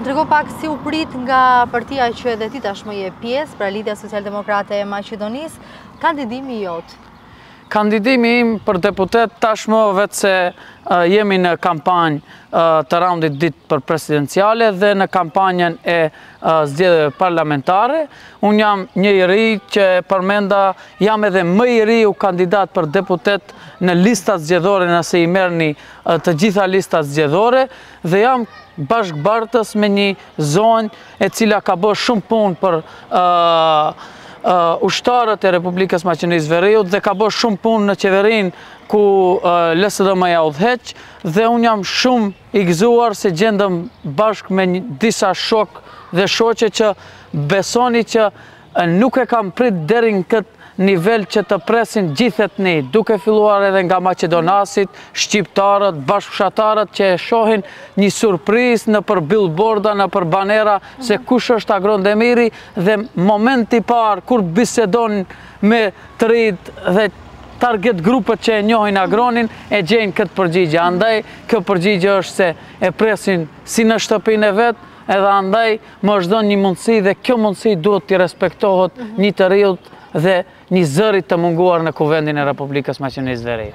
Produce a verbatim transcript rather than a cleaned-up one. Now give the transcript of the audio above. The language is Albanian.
Ndërkohë pak si u prit nga partia që edhe ti tashmë je pjesë, pra Lidhja Socialdemokrate e Maqedonisë, kandidimi jot? Kandidimi im për deputet tashmë vetë se uh, jemi në kampanjë uh, të raundit ditë për presidenciale dhe në kampanjën e uh, zgjedhjeve parlamentare. Unë jam një i ri që përmenda jam edhe më i riu kandidat për deputet në listat zgjedhore nëse i merrni uh, të gjitha listat zgjedhore dhe jam bashkëbartës me një zonë e cila ka bërë shumë punë për uh, Uh, ushtarët e Republikës Maqedonisë Veriut dhe ka bërë shumë punë në qeverinë ku uh, L S D M-ja udhëheq dhe unë jam shumë i gëzuar se gjendëm bashkë me një, disa shok dhe shoqe që besoni që uh, nuk e kam prit deri në këtë nivel që të presin gjithë etni, duke filluar edhe nga Maqedonasit, shqiptarët, bashkëfshatarët që e shohin një surprizë në për billboarda, në për banera, se kush është Agron Demiri dhe momenti parë kur bisedon me të rinjt dhe target grupet që e njohin Agronin e gjejnë këtë përgjigje. Andaj kjo përgjigje është se e presin si në shtëpinë e vet, edhe andaj më është dhënë një mundësi dhe kjo mundësi duhet t'i respektohet një të rinjt dhe një zëri të munguar në Kuvendin e Republikës Maqedonisë Veriut.